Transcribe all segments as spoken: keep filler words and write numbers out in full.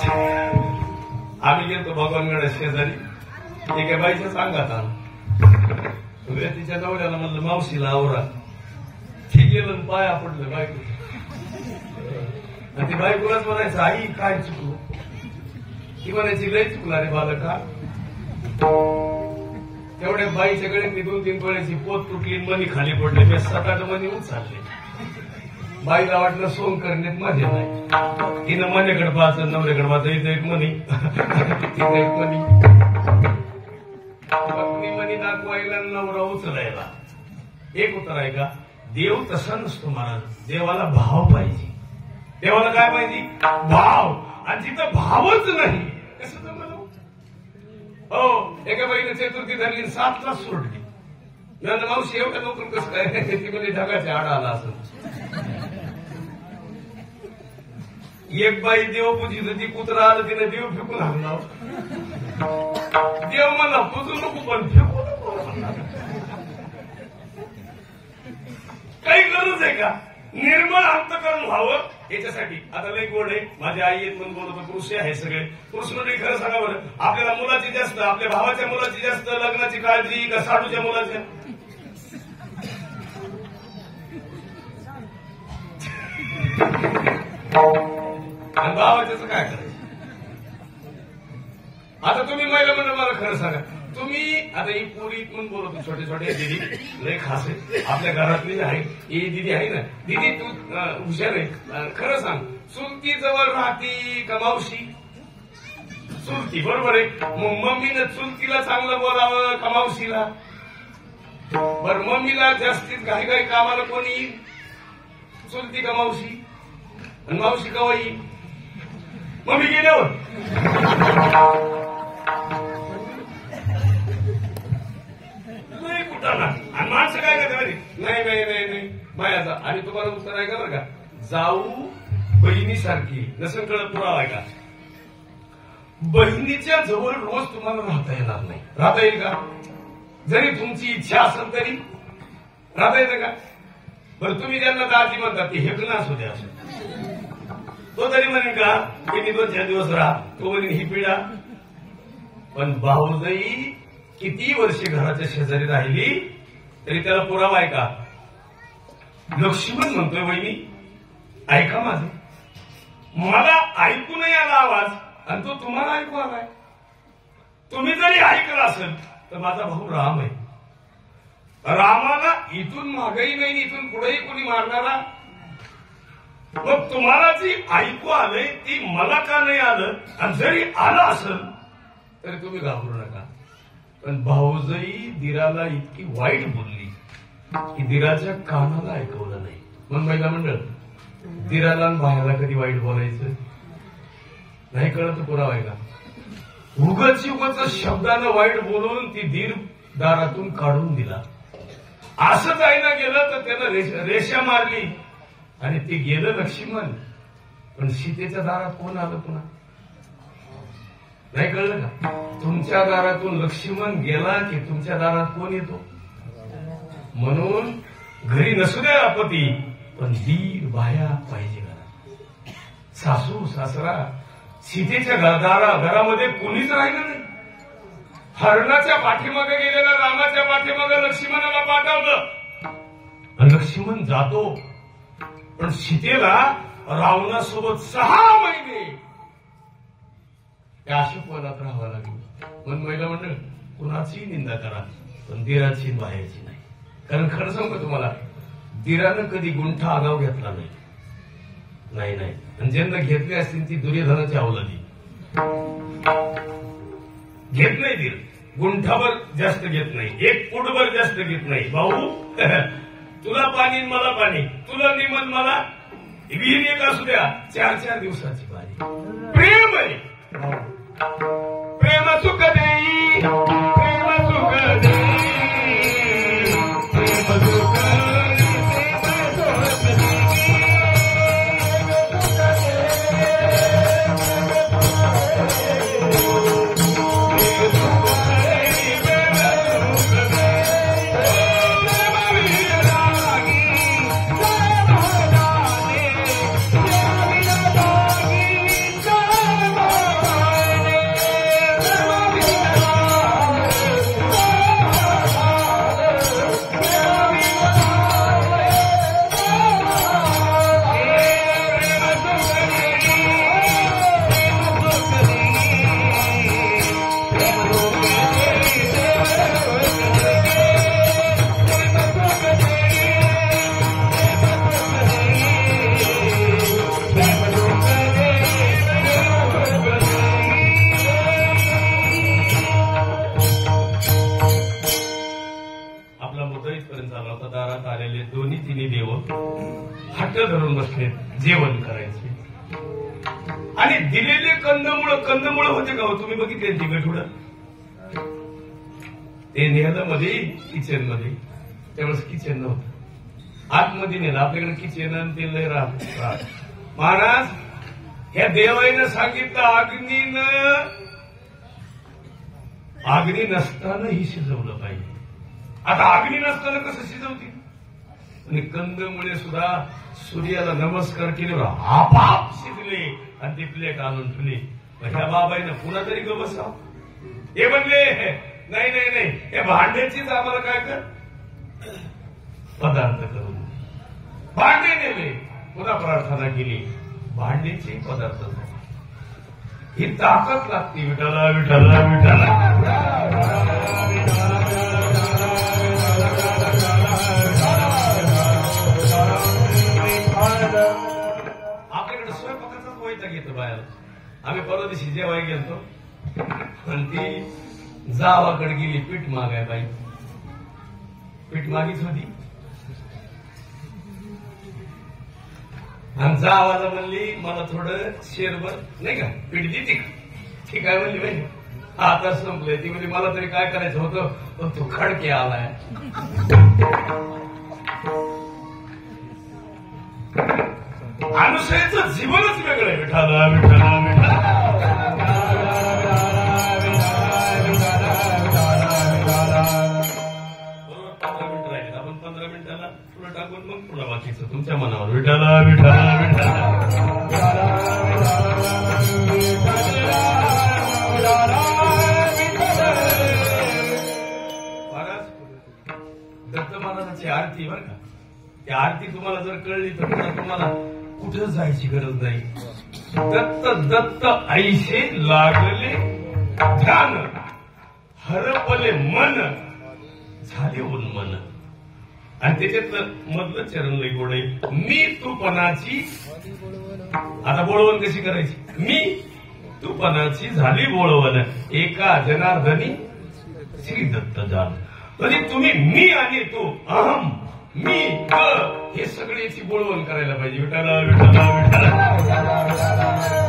आम्ही गेलो भगवानगड शेजारी एका बाईच्या सांगात आलो. तिच्या नवऱ्याला म्हणलं मावशीला आवरा. ती गेलं पाया पडलं बायको. आणि ती बायकोलाच म्हणायचं आई काय चुकलो. ती म्हणायची लय चुकला रे बालका. तेवढ्या बाईच्या गळ्यातली दोन तीन तोळ्याची पोत तुटली मनी खाली पडले. मी सकाळ मनी उचलले. बाईला वाटलं सोंग करण्यात माझे नाही. तिनं मनेकडे पाहायचं नवऱ्याकडे पाहायचं. इथं एक मनी तिथं एक मनी. पत्नी मनी दाखवायला नवरा उचलायला. एक उत्तर आहे का देव तसा नसतो महाराज. देवाला भाव पाहिजे. देवाला काय पाहिजे भाव. आणि तिथं भावच नाही कसं जमलं हो. एका बाईने चतुर्थी धरली सातला सोडली. नंतर मावशी एवढ्या लवकर कसं काय ती मध्ये ढगाच्या आडा आला असं. एक बाई देव पूजित होती. कुत्रा आलं तिने देव फेकून हाणला. देव मला पूजू नको पण फेकू नको. काही गरज आहे का निर्मळ अंतकरण व्हावं याच्यासाठी. आता लई गोड आहे माझी आई येत म्हणून बोलतो. पुरुष आहे सगळे पुरुष म्हणजे खरं सांगा बरं आपल्याला मुलाची जास्त आपल्या भावाच्या मुलाची जास्त लग्नाची काळजी का साडूच्या मुलाच्या. आणि भावाच्याच काय करायचं. आता तुम्ही महिला म्हणून मला खरं सांगा तुम्ही आता ही पोरी म्हणून बोलतो छोटे छोटे दिदी लय खास आहे आपल्या घरातली आहे. ही दिदी आहे ना दिदी तू हुशार आहे. खरं सांग चुलती जवळ राहती का मावशी. चुलती बरोबर आहे. मग मम्मीनं चुलतीला चांगलं बोलावं का मावशीला. बरं मम्मीला जास्तीत घाई घाई कामाला कोणी येईल चुलती का मावशी. आणि मावशी कवा येईल मम्मी गेल्यावर. आणि माणसं काय करतात नाही नाही नाही नाही मायाचा. आणि तुम्हाला उत्तर आहे का बरं का जाऊ बहिणीसारखी नसेल कळत पुरावा आहे का. बहिणीच्या जवळ रोज तुम्हाला राहता येणार नाही. राहता येईल का जरी तुमची इच्छा असेल तरी राहता येतं का. बरं तुम्ही ज्यांना दाजी म्हणतात ते हेकणं असू द्या असं तो तरी म्हणेन का किती दोन चार दिवस राहा. तो म्हणेन ही पिढा. पण भाऊजाई किती वर्षे घराच्या शेजारी राहिली तरी त्याला पुरावा आहे का. लक्ष्मण म्हणतोय वहिनी ऐका माझं. मला ऐकू नाही आला आवाज आणि तो तुम्हाला ऐकू आलाय. तुम्ही जरी ऐकलं असेल तर माझा भाऊ राम आहे. रामाला इथून मागही नाही इथून पुढेही कोणी मारणारा. मग तुम्हाला जी ऐकू आलंय ती मला का नाही आलं. आणि जरी आलं असेल तरी तुम्ही घाबरू नका. पण भाऊजाई दिराला इतकी वाईट बोलली की दिराच्या कानाला ऐकवलं नाही. मग महिला मंडळ दिराला आणि भायाला कधी वाईट बोलायचं नाही कळत पुरावा आहे का. उगच उगच शब्दानं वाईट बोलून ती दीर दारातून काढून दिला. असं जायला गेलं तर त्यानं रेषा मारली आणि ते गेलं लक्ष्मण. पण सीतेच्या दारात कोण आलं पुन्हा नाही कळलं का. तुमच्या दारातून लक्ष्मण गेला की तुमच्या दारात कोण येतो. म्हणून घरी नसू द्या पती पण दीर बाया पाहिजे घरात. सासू सासरा सीतेच्या दारा घरामध्ये कोणीच राहिलं नाही. हरणाच्या पाठीमागे गेलेला रामाच्या पाठीमागे लक्ष्मणाला पाठवलं आणि लक्ष्मण जातो. पण सीतेला रावणासोबत सहा महिने त्या अशोकवनात राहावं लागलं. म्हणून महिला मंडळ कुणाची निंदा करा पण दिराची बाहेरची नाही. कारण खरं सांगतो तुम्हाला दिरानं कधी गुंठा आगाव घेतला नाही. नाही नाही आणि ज्यांना घेतली असतील ती दुर्योधनाची अवलादी. घेत नाही दीर गुंठाभर जास्त घेत नाही. एक फुटभर जास्त घेत नाही. भाऊ तुला पाणी मला पाणी तुला निमन मला विहीर एक असू द्या चार चार दिवसाची पाणी. प्रेम आहे प्रेम सुख देई प्रेम सुख देई प्रेम सुख घट्ट धरून बसले, जेवण करायचे. आणि दिलेले कंदमुळ कंदमुळ होते का हो? तुम्ही बघितले ती गठुडं ते नेहलं मध्ये किचन मध्ये, त्यावेळेस किचन नव्हतं, आतमध्ये नेलं. आपल्याकडे किचन आणि ते लय राहत. महाराज ह्या देवाईनं सांगितलं अग्नीनं अग्नी नसतानाही शिजवलं पाहिजे. आता अग्नी नसताना कसं शिजवतील? आणि कंदमुळे सुद्धा सूर्याला नमस्कार केल्यावर आपाप शिजले आणि ती प्लेट आणून ठेवली. ह्या बाबाईनं पुन्हा तरी ग बसाव. हे म्हणले नाही नाही नाही, या भांड्याचीच आम्हाला काय कर पदार्थ करून. भांडे नेले, पुन्हा प्रार्थना केली, भांड्याचे पदार्थ झाले. ही ताकद लागते. विठाला विठाला विठाला आपल्याकडे स्वयंपाकाचाच वैताग घेतो बाहेर. आम्ही परवा दिवशी जेवाय गेलतो आणि ती जावाकडे गेली पीठ मागाय. बाई पीठ मागीच होती आणि जावाला म्हणली मला थोडं शेरभर नाही का पीठ देते का? ठीक आहे म्हणली. बाई आता संपलंय. ती म्हणजे मला तरी काय करायचं होतं, पण तो खडके आलाय. अनुसयाचं जीवनच वेगळं आहे. विठाला विठाला विठाला पंधरा मिनिटाला पुढे टाकून मग पुढे बाकीचं तुमच्या मनावर. विठाला विठाला विठाला महाराज दत्त महाराजांची आरती बरं का, ती आरती तुम्हाला जर कळली तर तुम्हाला कुठं जायची गरज नाही. दत्त दत्त ऐसे लागले ध्यान, हरपले मन झाले उन्मन. आणि त्याच्यातलं मधलं चरण लई गोड आहे. मी तूपणाची, आता बोळवण कशी करायची? मी तूपणाची झाली बोळवण, एका जनार्दनी श्री दत्त जाण. म्हणजे तुम्ही मी आणि तू, अहम मी हे सगळ्याची बोळवण करायला पाहिजे. विठाला विठाला विठाला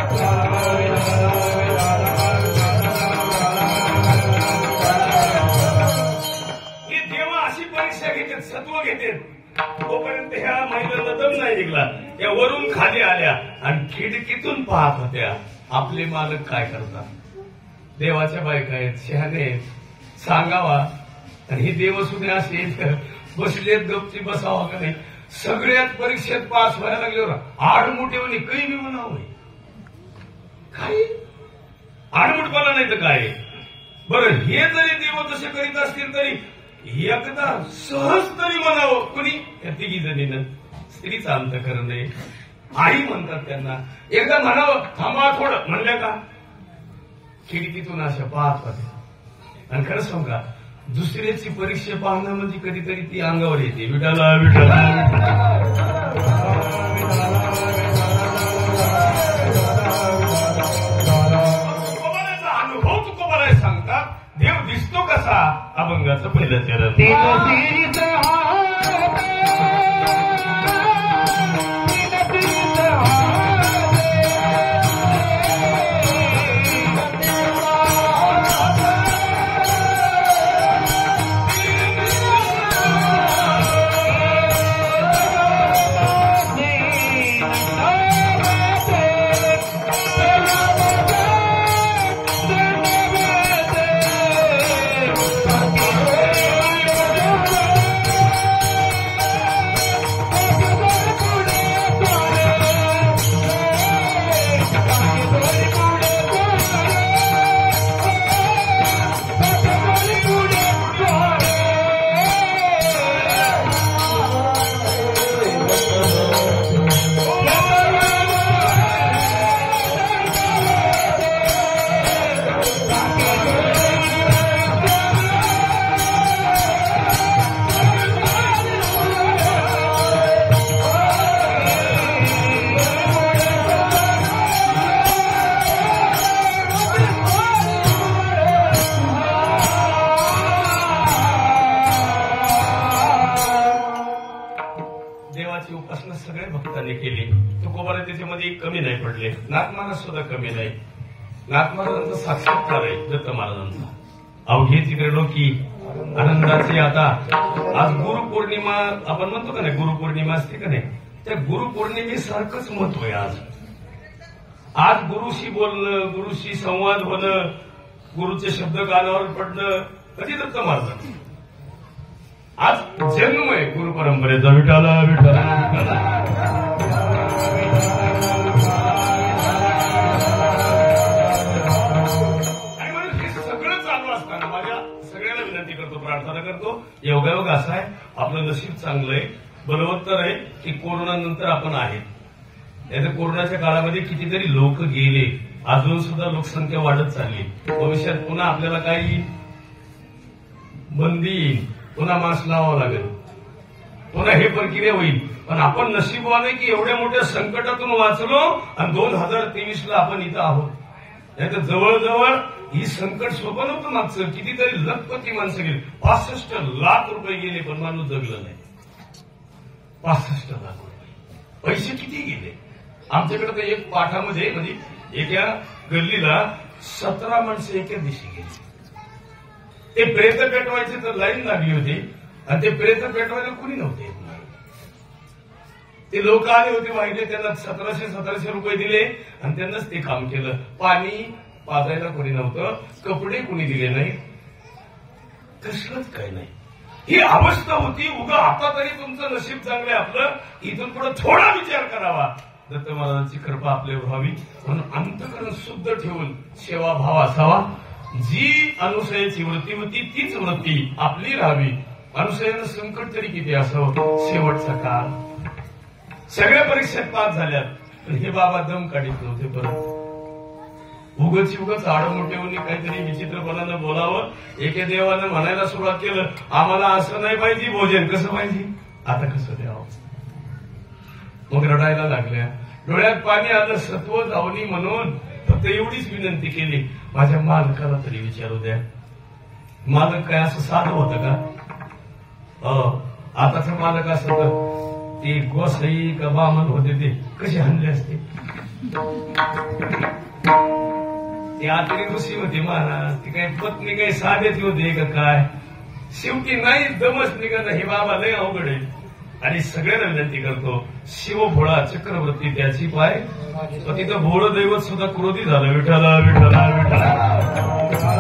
सत्व घेते. तोपर्यंत ह्या महिलांना दम नाही निघला. या वरून खाली आल्या आणि खिडकीतून पाहत होत्या आपले मालक काय करतात. देवाच्या बायका आहेत, शहाणे आहेत, सांगावा. आणि हे देवसुने असे बसलेत गपची बसावा का नाही. सगळ्यात परीक्षेत पास व्हायला लागल्यावर आडमुठेवणी काही बी म्हणावं काय आडमुठपणा नाही तर काय. बरं हे जरी देव तसे करीत असतील तरी एकदा सहज तरी म्हणावं कुणी. या तिघी जणीनं स्त्रीचा अंतःकरण आहे. आई म्हणतात त्यांना. एकदा म्हणावं थांबा थोडं, म्हणल्या का खिडकीतून अशा पाहत होते. आणि खरं सांग का दुसऱ्याची परीक्षा पाहणं म्हणजे कधीतरी ती अंगावर येते. विठाला विठाला अनुभव तुकोबाराय सांगतात. देव दिसतो कसा? अभंगाचं पहिलं चरण. त्याच्यामध्ये कमी नाही पडले, नाथ सुद्धा कमी नाही. नाथ महाराजांचा साक्षात्कार आहे दत्त महाराजांचा. अवघे तिकडे लोकी आनंदाचे. आता आज गुरुपौर्णिमा आपण म्हणतो का नाही, गुरुपौर्णिमा असते का नाही, त्या गुरुपौर्णिमेसारखंच महत्व आहे आज. आज गुरुशी बोलणं, गुरुशी संवाद होणं, गुरुचे शब्द कानावर पडणं कधी दत्त महाराजांचं. आज जन्म आहे गुरु परंपरेचा. विठाला विठाला आणि म्हणून हे सगळं चालू असताना माझ्या सगळ्यांना विनंती करतो, प्रार्थना करतो, योगायोग असा आहे, आपलं नशीब चांगलं आहे, बलवत्तर आहे की कोरोना नंतर आपण आहे. नाहीतर कोरोनाच्या काळामध्ये कितीतरी लोक गेले, अजून सुद्धा लोकसंख्या वाढत चालली. भविष्यात पुन्हा आपल्याला काही बंदी येईल, पुन्हा मास्क लावावं लागेल, पुन्हा हे प्रक्रिया होईल. पण आपण नशीबवान आहे की एवढ्या मोठ्या संकटातून वाचलो आणि दोन हजार तेवीस ला आपण इथं आहोत. नाहीतर जवळजवळ ही संकट सोपं नव्हतं मागचं. कितीतरी लखपती माणसं गेली, पासष्ट लाख रुपये गेले पण माणूस जगलं नाही. पासष्ट लाख रुपये पैसे किती गेले. आमच्याकडे तर एक पाठामध्ये म्हणजे एका गल्लीला सतरा माणसं एका दिवशी गेली. ते प्रेत पेटवायचे तर लाईन लागली होती आणि ते प्रेत पेटवायला कुणी नव्हते. ते लोक आले होते वाहिले, त्यांना सतराशे सतराशे रुपये दिले आणि त्यांनाच ते काम केलं. पाणी पाजायला कोणी नव्हतं, कपडे कुणी दिले नाही, कसलंच काही नाही. ही अवस्था होती. उगा आता तरी तुमचं नशीब चांगलं आहे आपलं, इथून पुढे थोडा विचार करावा. दत्त महाराजांची कृपा आपल्यावर व्हावी म्हणून अंतःकरण शुद्ध ठेवून सेवा भाव असावा. जी अनुसयाची वृत्ती होती तीच वृत्ती आपली राहावी. अनुसयानं संकट तरी किती असावं. शेवटचा काळ सगळ्या परीक्षेत पास झाल्यात, पण हे बाबा दम काढीत नव्हते. परत उगच उगच आडमोठे होऊन काहीतरी विचित्रपणानं बोलावं. एके देवानं म्हणायला सुरुवात केलं, आम्हाला असं नाही पाहिजे, भोजन कसं पाहिजे, आता कसं द्यावं. मग रडायला लागल्या, डोळ्यात पाणी आलं. सत्व जावनी म्हणून फक्त एवढीच विनंती केली, माझ्या मालकाला तरी विचारू द्या. मालक काय असं साधं होतं का? आताचा मालक असं तर ते गोसाई का बामन होते, ते कसे हाणले असते. ते आतरी ऋषी होते महाराज, ती काही पत्नी काही साधेच होते का काय. शेवटी नाही दमच निघत. हे बाबा लय अवघड आहे. आणि सगळ्यांना विनंती करतो, शिव भोळा चक्रवर्ती त्याची पाय. तिथं भोळ दैवत सुद्धा क्रोधी झालं. विठाला विठाला विठाला